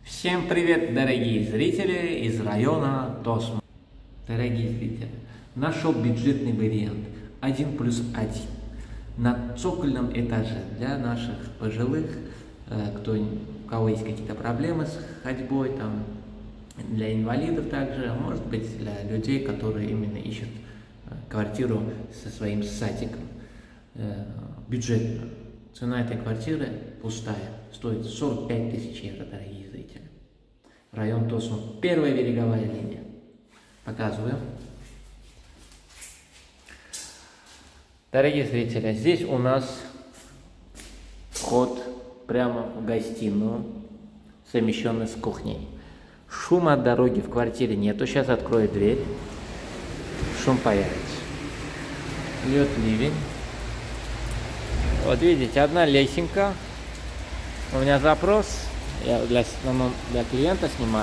Всем привет, дорогие зрители из района Тосмор. Дорогие зрители, нашел бюджетный вариант 1+1 на цокольном этаже для наших пожилых, у кого есть какие-то проблемы с ходьбой, там, для инвалидов также, а может быть для людей, которые именно ищут квартиру со своим садиком, бюджетную. Цена этой квартиры пустая, стоит 45 тысяч евро, дорогие зрители. Район Тосмор, первая береговая линия. Показываю. Дорогие зрители, здесь у нас вход прямо в гостиную, совмещенный с кухней. Шума от дороги в квартире нету. Сейчас открою дверь. Шум появится. Льет ливень. Вот видите, одна лесенка. У меня запрос. Я для клиента снимаю.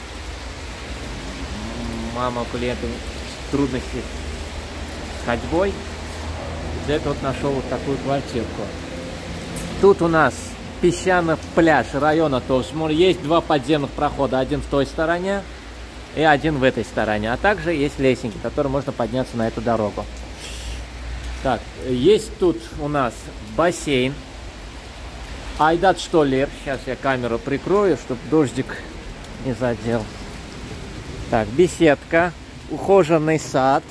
Мама клиента трудности с ходьбой. Для этого вот нашел вот такую квартирку. Тут у нас песчаный пляж района Тосмор. Есть два подземных прохода. Один в той стороне и один в этой стороне. А также есть лесенки, которые можно подняться на эту дорогу. Так, есть тут у нас бассейн. Айдат Штоллер. Сейчас я камеру прикрою, чтобы дождик не задел. Так, беседка. Ухоженный сад.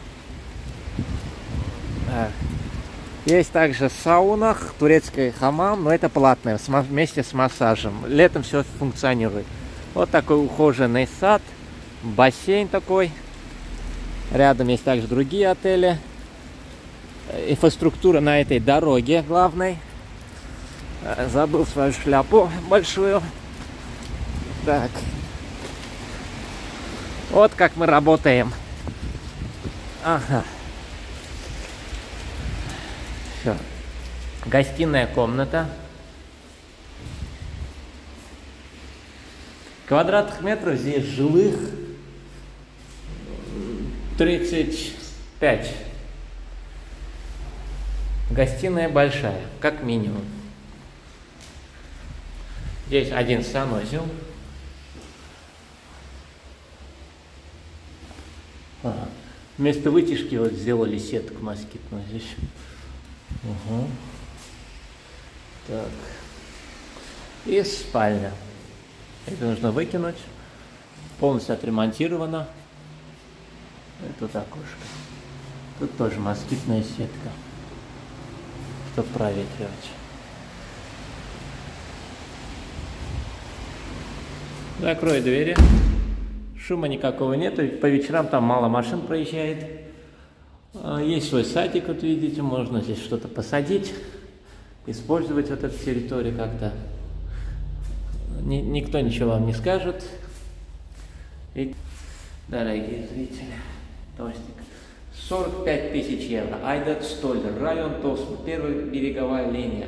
Так. Есть также сауна, турецкий хамам, но это платное, вместе с массажем. Летом все функционирует. Вот такой ухоженный сад. Бассейн такой. Рядом есть также другие отели. Инфраструктура на этой дороге главной. Забыл свою шляпу большую. Так. Вот как мы работаем. Ага. Все. Гостиная комната. Квадратных метров здесь жилых 35. Гостиная большая, как минимум. Здесь один санузел. Ага. Вместо вытяжки вот сделали сетку москитную здесь. Угу. Так. И спальня. Это нужно выкинуть. Полностью отремонтировано. И тут окошко. Тут тоже москитная сетка, чтобы проветривать. Закрою двери. Шума никакого нету. По вечерам там мало машин проезжает. Есть свой садик, вот видите, можно здесь что-то посадить, использовать вот эту территорию как-то. Никто ничего вам не скажет. И, дорогие зрители, тостик. 45 тысяч евро. Айдат Штоллер, район Тосмор, первая береговая линия.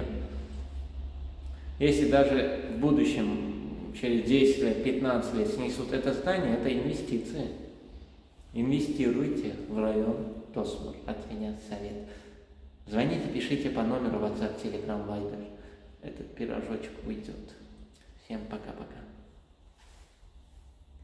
Если даже в будущем, через 10 лет, 15 лет снесут это здание, это инвестиции. Инвестируйте в район Тосмор. От меня совет. Звоните, пишите по номеру WhatsApp, Telegram, Viber. Этот пирожочек уйдет. Всем пока-пока.